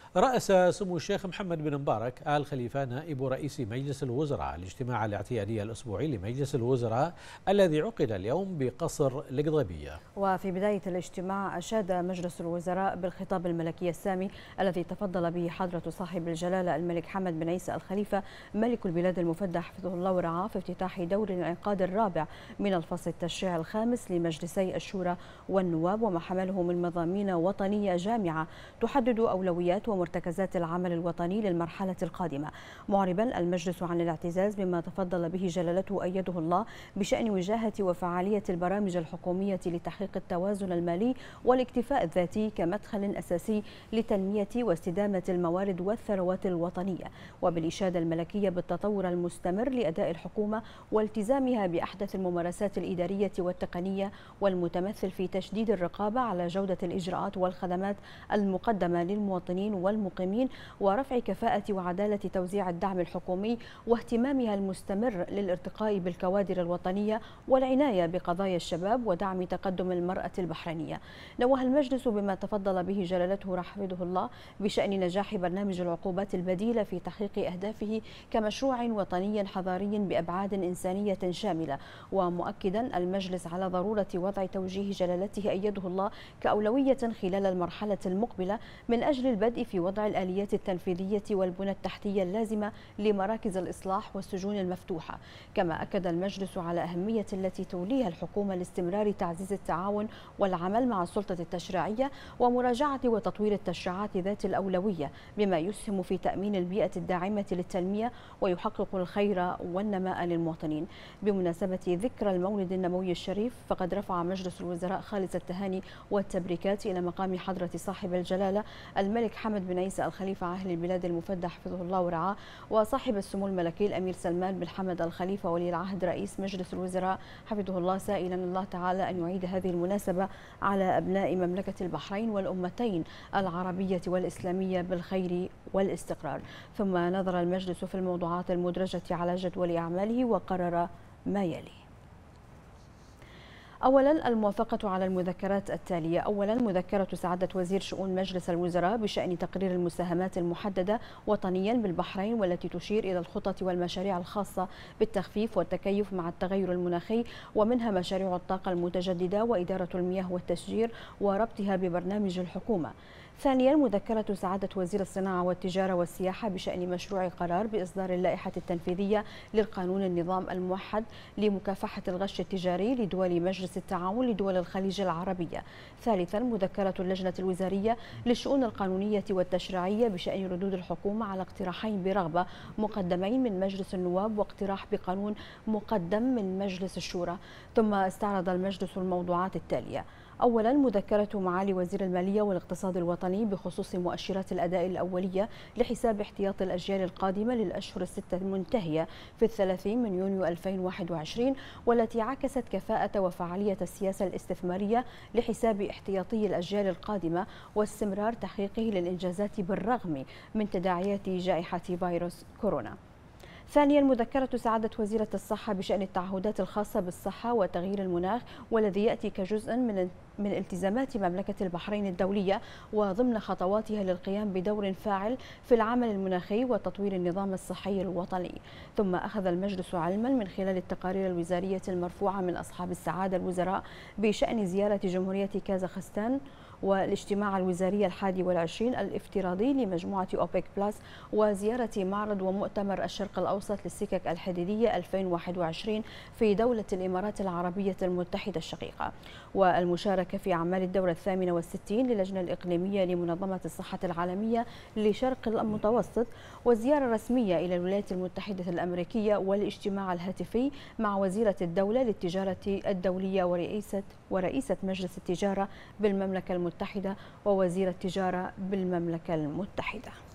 رأس سمو الشيخ محمد بن مبارك آل خليفة نائب رئيس مجلس الوزراء الاجتماع الاعتيادي الأسبوعي لمجلس الوزراء الذي عقد اليوم بقصر القضبية. وفي بداية الاجتماع أشاد مجلس الوزراء بالخطاب الملكي السامي الذي تفضل به حضرة صاحب الجلالة الملك حمد بن عيسى آل خليفة ملك البلاد المفدى حفظه الله ورعاه في افتتاح دور الانعقاد الرابع من الفصل التشريعي الخامس لمجلسي الشورى والنواب، وما حمله من مضامين وطنية جامعة تحدد أولويات ومرتكزات العمل الوطني للمرحلة القادمة، معربا المجلس عن الاعتزاز بما تفضل به جلالته أيده الله بشأن وجاهة وفعالية البرامج الحكومية لتحقيق التوازن المالي والاكتفاء الذاتي كمدخل أساسي لتنمية واستدامة الموارد والثروات الوطنية، وبالإشادة الملكية بالتطور المستمر لأداء الحكومة والتزامها بأحدث الممارسات الإدارية والتقنية والمتمثل في تشديد الرقابة على جودة الإجراءات والخدمات المقدمة للمواطنين والمقيمين ورفع كفاءة وعدالة توزيع الدعم الحكومي واهتمامها المستمر للارتقاء بالكوادر الوطنية والعناية بقضايا الشباب ودعم تقدم المرأة البحرينية. نوه المجلس بما تفضل به جلالته حفظه الله بشأن نجاح برنامج العقوبات البديلة في تحقيق أهدافه كمشروع وطني حضاري بأبعاد إنسانية شاملة، ومؤكدا المجلس على ضرورة وضع توجيه جلالته أيده الله كأولوية خلال المرحلة المقبلة من أجل البدء في وضع الآليات التنفيذية والبنى التحتية اللازمة لمراكز الإصلاح والسجون المفتوحة. كما أكد المجلس على أهمية التي توليها الحكومة لاستمرار تعزيز التعاون والعمل مع السلطة التشريعية ومراجعة وتطوير التشريعات ذات الأولوية بما يسهم في تأمين البيئة الداعمة للتنمية ويحقق الخير والنماء للمواطنين. بمناسبة ذكرى المولد النبوي الشريف فقد رفع مجلس الوزراء خالص التهاني والتبريكات إلى مقام حضرة صاحب الجلالة الملك حمد بن عيسى آل خليفة عاهل البلاد المفدى حفظه الله ورعاه، وصاحب السمو الملكي الأمير سلمان بن حمد آل خليفة ولي العهد رئيس مجلس الوزراء حفظه الله، سائلا الله تعالى أن يعيد هذه المناسبة على أبناء مملكة البحرين والأمتين العربية والإسلامية بالخير والاستقرار. ثم نظر المجلس في الموضوعات المدرجة على جدول أعماله وقرر ما يلي. أولا الموافقة على المذكرات التالية. أولا مذكرة سعادة وزير شؤون مجلس الوزراء بشأن تقرير المساهمات المحددة وطنيا بالبحرين والتي تشير إلى الخطط والمشاريع الخاصة بالتخفيف والتكيف مع التغير المناخي، ومنها مشاريع الطاقة المتجددة وإدارة المياه والتشجير وربطها ببرنامج الحكومة. ثانيا مذكرة سعادة وزير الصناعة والتجارة والسياحة بشأن مشروع قرار بإصدار اللائحة التنفيذية للقانون النظام الموحد لمكافحة الغش التجاري لدول مجلس التعاون لدول الخليج العربية. ثالثا مذكرة اللجنة الوزارية للشؤون القانونية والتشريعية بشأن ردود الحكومة على اقتراحين برغبة مقدمين من مجلس النواب واقتراح بقانون مقدم من مجلس الشورى. ثم استعرض المجلس الموضوعات التالية. أولا مذكرة معالي وزير المالية والاقتصاد الوطني بخصوص مؤشرات الأداء الأولية لحساب احتياط الأجيال القادمة للأشهر الستة المنتهية في 30 من يونيو 2021، والتي عكست كفاءة وفعالية السياسة الاستثمارية لحساب احتياطي الأجيال القادمة واستمرار تحقيقه للإنجازات بالرغم من تداعيات جائحة فيروس كورونا. ثانيا مذكرة سعادة وزيرة الصحة بشأن التعهدات الخاصة بالصحة وتغيير المناخ، والذي يأتي كجزء من التزامات مملكة البحرين الدولية وضمن خطواتها للقيام بدور فاعل في العمل المناخي وتطوير النظام الصحي الوطني. ثم أخذ المجلس علما من خلال التقارير الوزارية المرفوعة من أصحاب السعادة الوزراء بشأن زيارة جمهورية كازاخستان والاجتماع الوزاري 21 الافتراضي لمجموعة أوبك بلس، وزيارة معرض ومؤتمر الشرق الأوسط للسكك الحديدية 2021 في دولة الإمارات العربية المتحدة الشقيقة، والمشاركة في أعمال الدورة 68 للجنة الإقليمية لمنظمة الصحة العالمية لشرق المتوسط، وزيارة رسمية إلى الولايات المتحدة الأمريكية والاجتماع الهاتفي مع وزيرة الدولة للتجارة الدولية ورئيسة مجلس التجارة بالمملكة المتحدة ووزير التجارة بالمملكة المتحدة.